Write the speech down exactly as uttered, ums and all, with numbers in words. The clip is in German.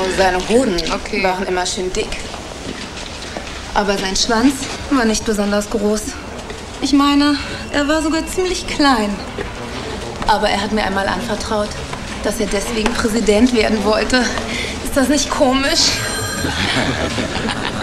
seine Hoden Okay. waren immer schön dick. Aber sein Schwanz war nicht besonders groß. Ich meine, er war sogar ziemlich klein. Aber er hat mir einmal anvertraut, dass er deswegen Präsident werden wollte. Ist das nicht komisch?